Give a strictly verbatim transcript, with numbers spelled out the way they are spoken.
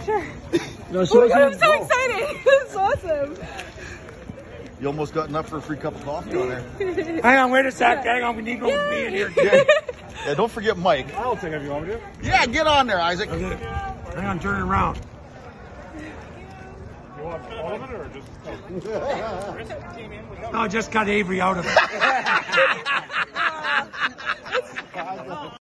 Sure. No, so oh my God, I'm so excited. It's awesome. You almost got enough for a free cup of coffee on there. Hang on, wait a sec. Hang on, we need one me in here. Yeah. Yeah, don't forget Mike. I'll take it if you want me to. Yeah, get on there, Isaac. Okay. Hang on, turn it around. You want all of it or just? No, just got Avery out of it.